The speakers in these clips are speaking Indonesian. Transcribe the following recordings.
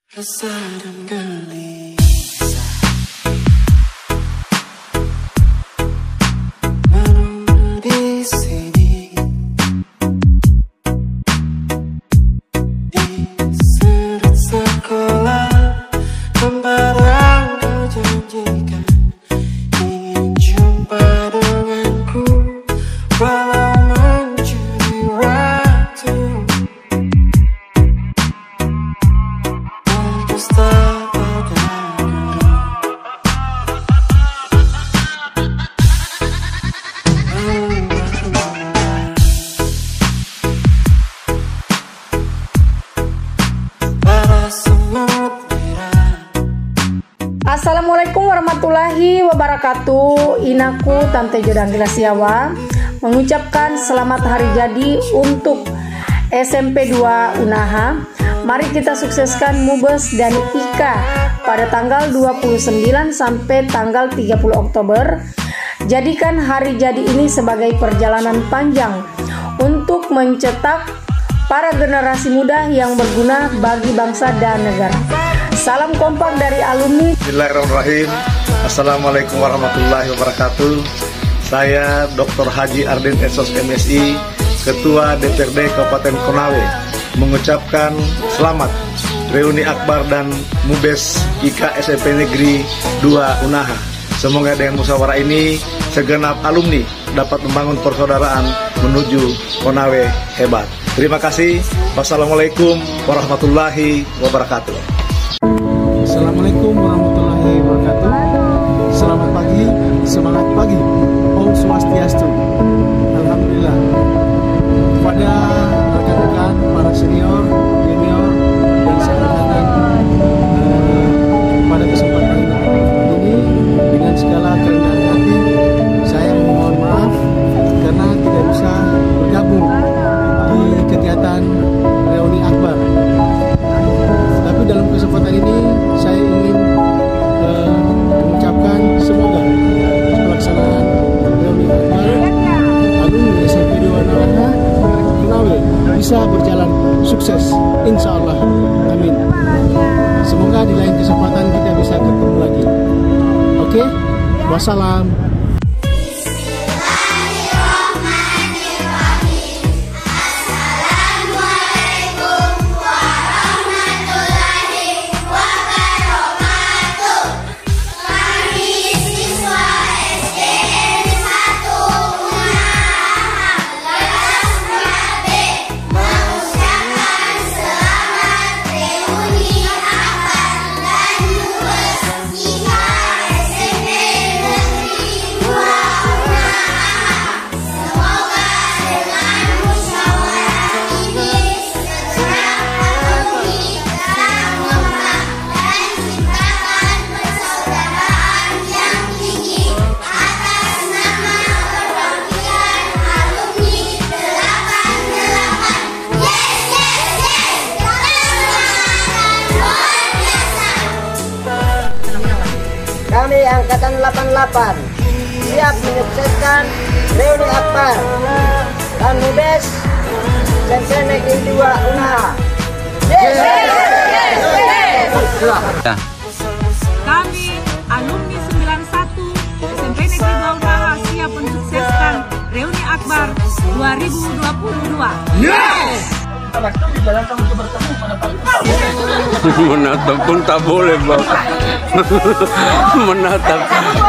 Rasa dan gelisah menunggu di sini, di sudut sekolah tempat yang kau janjikan, ingin jumpa denganku walau mencuri waktu. Assalamualaikum warahmatullahi wabarakatuh. Inaku Tante Jodang Grasiawa mengucapkan selamat hari jadi untuk SMP 2 Unaha. Mari kita sukseskan Mubes dan IKA pada tanggal 29 sampai tanggal 30 Oktober. Jadikan hari jadi ini sebagai perjalanan panjang untuk mencetak para generasi muda yang berguna bagi bangsa dan negara. Salam kompak dari alumni. Bismillahirrahmanirrahim. Assalamualaikum warahmatullahi wabarakatuh. Saya Dr. Haji Ardin Esos MSI, Ketua DPRD Kabupaten Konawe, mengucapkan selamat reuni akbar dan Mubes IKA SMP Negeri 2 Unaha. Semoga dengan musyawarah ini segenap alumni dapat membangun persaudaraan menuju Konawe hebat. Terima kasih. Wassalamualaikum warahmatullahi wabarakatuh. Assalamualaikum warahmatullahi wabarakatuh. Selamat pagi, semangat pagi. Om Swastiastu. Alhamdulillah. Kepada rekan-rekan, para senior, junior, dan sahabat pada kesempatan ini dengan segala kerendahan hati, saya mohon maaf karena tidak bisa bergabung di kegiatan reuni akbar. Tapi dalam kesempatan ini saya ingin mengucapkan semoga pelaksanaan reuni akbar alumni SMP 2 Unaha Konawe bisa berjalan sukses, insya Allah, amin. Semoga di lain kesempatan kita bisa ketemu lagi. Oke, wassalam. Kami Angkatan 88 siap menyukseskan reuni akbar dan Mubes SMP Negeri 2 Unaha. Kami alumni 91 SMP Negeri 2 Unaha siap mensukseskan reuni akbar 2022. Yes! Menatap pun tak boleh, Bang. Menatap.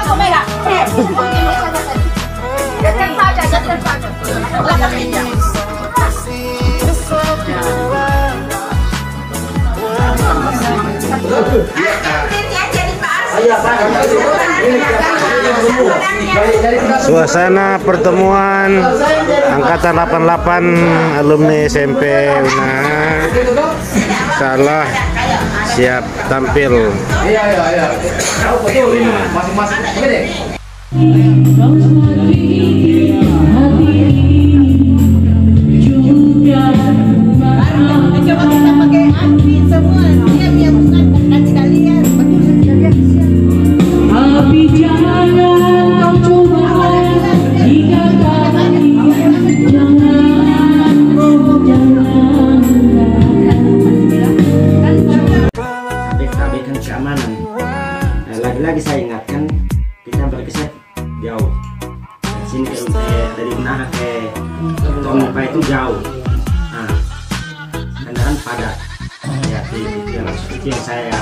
Suasana pertemuan Angkatan 88 alumni SMP Unaha Salah siap tampil. Coba kita pakai anti semua. Walau sekali lagi saya ingatkan, kita berkeset jauh. Dari sini dari Unaha ke Tongpa itu jauh. Nah, kendaraan padat. Ya, itu yang saya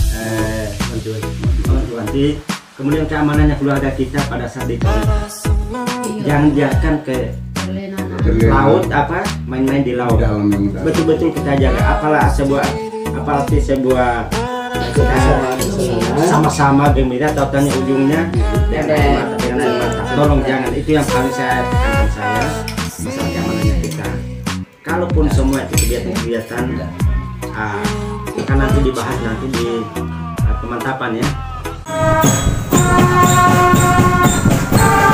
wanti. Kemudian keamanannya keluarga kita pada saat di Tongpa. Jangan biarkan ke laut main-main di laut. Betul-betul kita jaga. Apalagi sebuah sama-sama gembira, tautannya ujungnya dengan mata. Tolong jangan, itu yang paling saya tekankan masalah keamanannya kita. Kalaupun semua itu kegiatan akan nanti dibahas nanti di pemantapan ya.